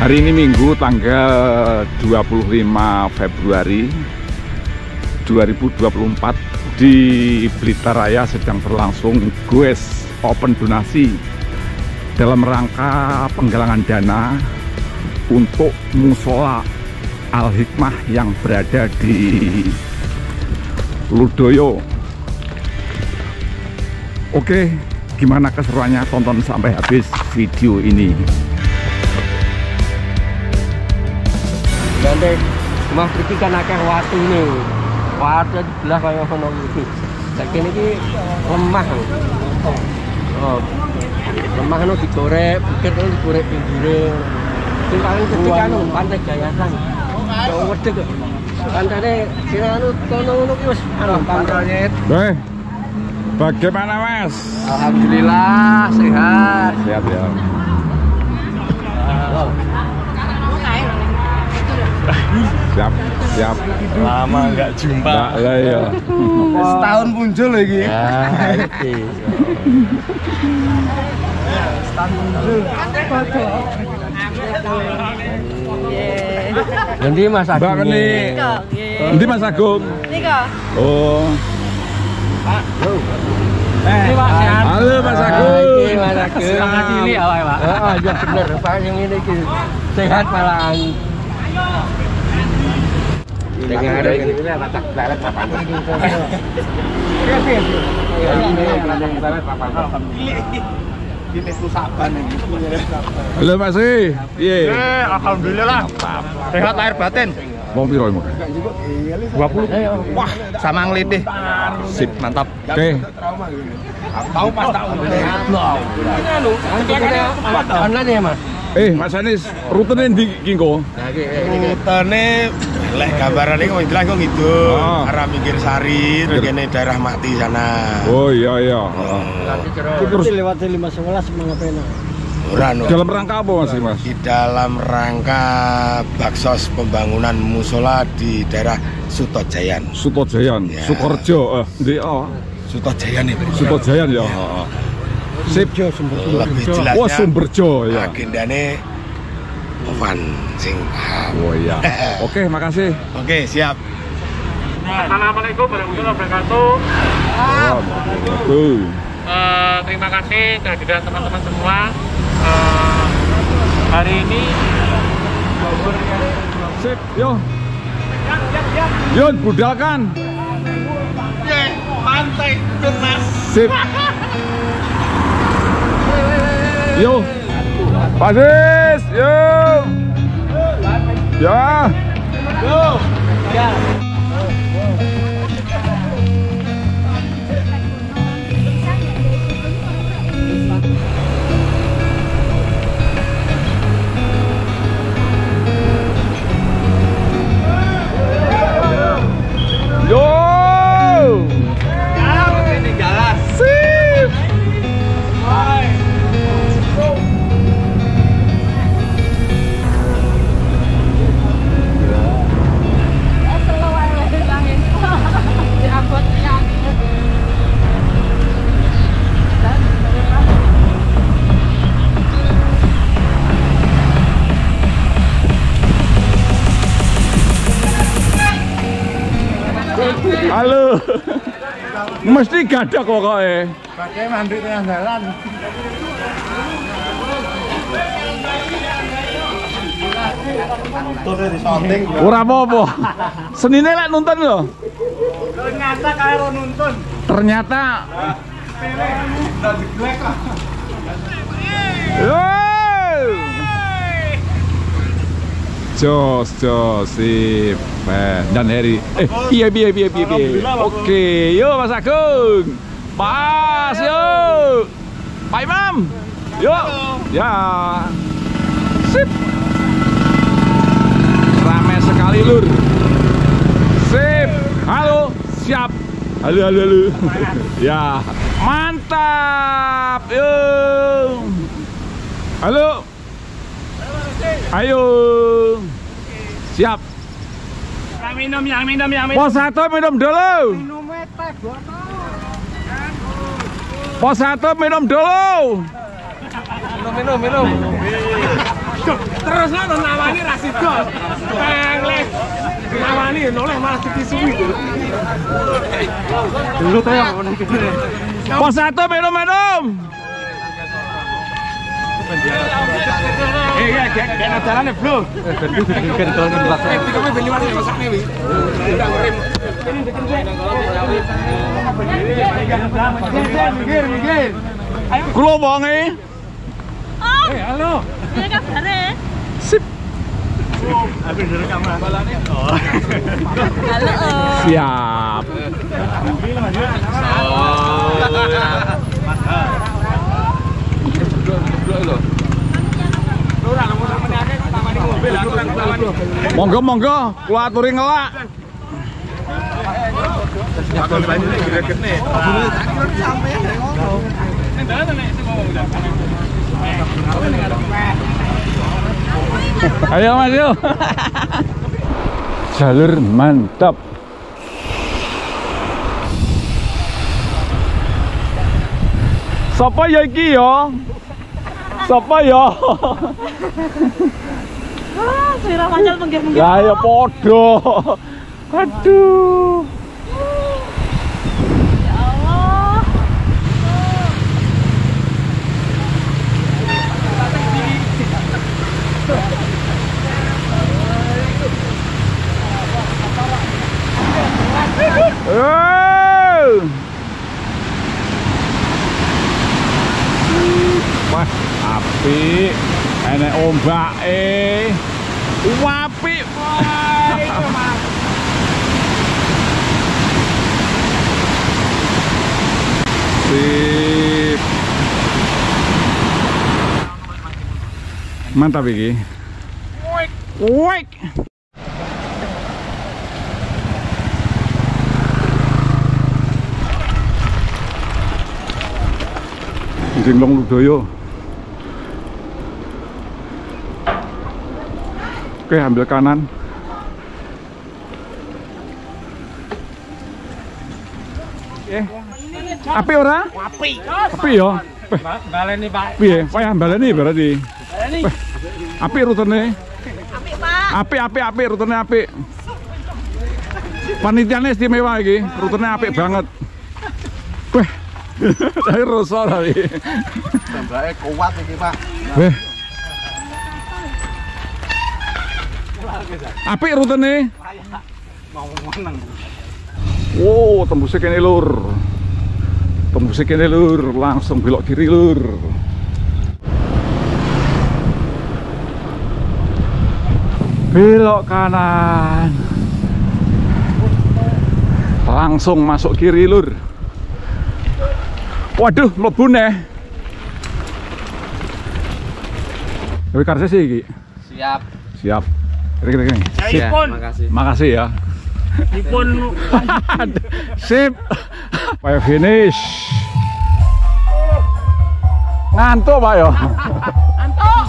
Hari ini Minggu tanggal 25 Februari 2024 di Blitar Raya sedang berlangsung goes open donasi dalam rangka penggalangan dana untuk musola Al-Hikmah yang berada di Ludoyo. Oke, gimana keseruannya? Tonton sampai habis video ini. Gandeng, cuma pergi kan akeh watu nih, watu di belah kayak ngono iki. Saiki niki lemah. Oh, lemah anu digorek, bukit anu digorek pinggire. Sing paling gede kan Pantai Gayasan. Yo wedeg. Pantane sing anu kono ngono ki wis anu pantainya. Bagaimana Mas? Alhamdulillah sehat. Sehat ya. Siap. Lama nggak jumpa. Lah ya. Setahun muncul lagi. Ya, iki. Setahun muncul. Ganti Mas Agung. Mbak Keni. Nanti Mas Agung. Nika. Oh. Pak. Halo Mas Agung. Iki Mas Agung. Semangat ini awake, Pak. Heeh, ya bener, Pak yang ini iki. Sehat malahan. Dengan ada ini batak lalat papan. Ini saban ini. Halo Mas E. Piye? Alhamdulillah. Sehat lahir batin. Wong piro iki? 20. Wah, sama ngelitih. Sip, Mantap. Oke. Tahu pas tahu. Online ya, Mas? Mas Anis, rutenya di Kingko. Rutene lek gambaran iki wis jelas kok ngidul, arah Minggir Sari, kene daerah Mati sana. Oh iya. Terus lewat 511 mangapena. Ora no. Dalam rangka apa Mas? Di dalam rangka baksos pembangunan musola di daerah Sutojayan. Sutojayan, Ya. Sukorejo, ndi Sutojayan itu. Sutojayan ya. Sip. Lebih jelasnya. Wah, Sumberjo ya. Agendane Ovan sing. Oh iya. Oke, makasih. Oke, siap. Assalamualaikum warahmatullahi wabarakatuh. Terima kasih kehadiran teman-teman semua. Hari ini Sip, yo. Yun, budalkan. Pantai Tunas. Sip. Yo. Pasis, yo. Ya. Go. Yo. Ini galas. Sip. Halo. Mesti gadak pokoknya. Pakai mandiri tengah jalan. Ora apa-apa. Senine lek nonton lho. Ternyata kalau nonton. Ternyata Jos, sip. Dan Heri. Piye. Oke, yo Mas Agung. Pas, yo. Pak Imam. Yo. Ya. Sip. Ramai sekali, Lur. Sip. Halo, siap. Halo. Ya. Mantap. Yo. Halo. Ayo. Siap. yang minum. Pos 1 minum dulu. Pos 1 minum dulu. Minum. Terus lah nawani rasido. Pengleh. Nawani noleh malah dipisui. Dulu teh ngono iki. Pos 1 minum. Ya, kayak jalannya bro. Kulo bonge. Oh, Halo. ini kabare. Sip. Habis direkam balane. Halo. Siap. Monggo, kula aturi ngelak. Ayo Mas yo. Jalur mantap. Sapa ya iki ya? Sapa ya? Wah, selera mancal menggir-menggir. Ya ya podo. Aduh. Ya Allah. Wah, apik. Enek ombake. Apik. Sip. Mantap iki. Wik. Jenglong Ludoyo. Oke, ambil kanan. Api ora? Api ya. Baleni Pak. Piye? Wayah baleni berarti. Api rutene. Apik, Pak. Api rutene apik. Panitiane istimewa iki, rutene apik banget. Weh. Saya rasa tadi. Tembake kuat iki, Pak. Weh. Apik rutene. Mau meneng. Wow, tembusnya kene lur. Tembusnya kene lur, langsung belok kiri lur. Belok kanan. Langsung masuk kiri lur. Waduh, mlebu neh. Dewi karse sih iki. Siap. Siap. Kira-kira. Ya, makasih. Makasih ya. Dipun Sip. Kayak finish. Ngantuk Pak yo. Antuk.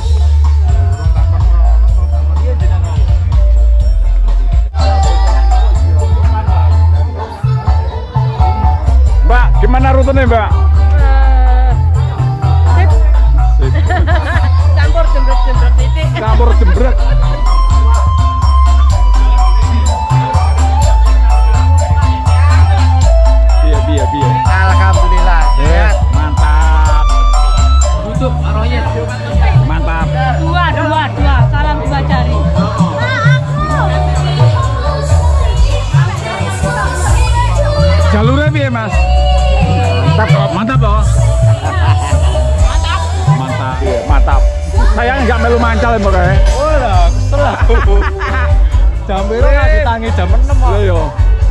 Mbak, gimana rutenya Mbak? Sip. Campur jembret-jembret titik. Campur jembret. Iya. Alhamdulillah. Mantap. Tutup aroyet. Mantap. Dua. Salam dua jari. Jalurnya piye Mas? Mantap loh. Mantap. Saya nggak melu mancal ya Mbak. Oh lah, kesel aku. Jam berapa nggak ditangi jam 6 kok. Iya yo.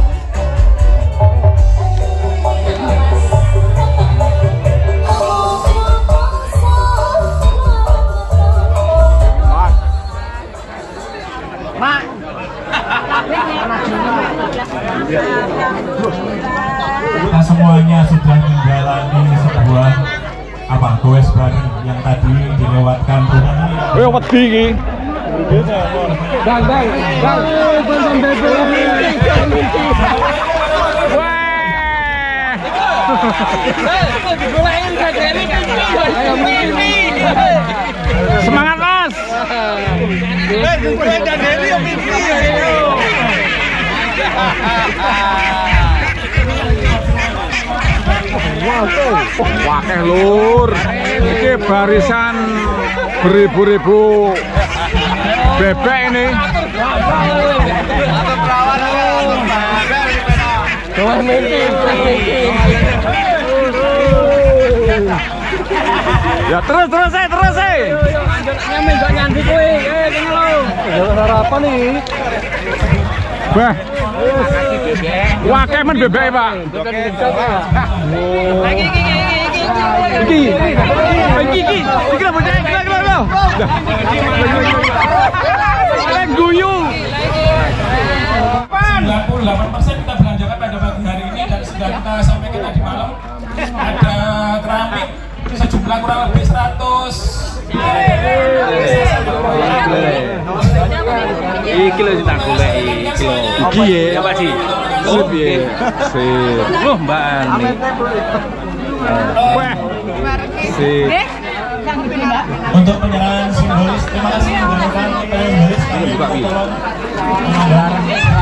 Kita semuanya sudah menjalani sebuah goes bareng yang tadi dilewatkan Tuhan. Wedi iki. Bang. Semangat Mas. Wakeh lur, ini barisan beribu-ribu bebek ini. Ya terus. Sarapan nih. Bah, wakeh men bebek Pak. Iki lah bocah, iki. Guyu. 98% kita belanjakan pada pagi hari ini dan sudah kita sampaikan tadi malam. Ada keramik sejumlah kurang lebih 100. Iki lho tak golek iki. Iki ya. Apa sih? Sip ya. Sip. Loh, Mbak Ani. Wah. Sip. Untuk penyerahan simbolis, terima kasih rekan-rekan simbolis kami tolong